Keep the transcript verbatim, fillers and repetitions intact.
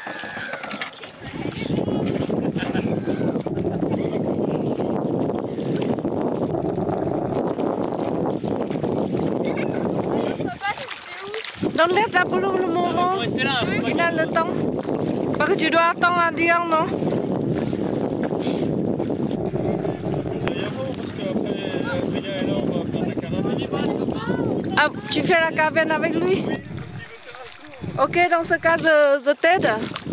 Donc laisse là pour le moment. Il a le temps. Parce que tu dois attendre à dire non. Ah, tu fais la caverne avec lui? Ok, dans ce cas, je, je t'aide.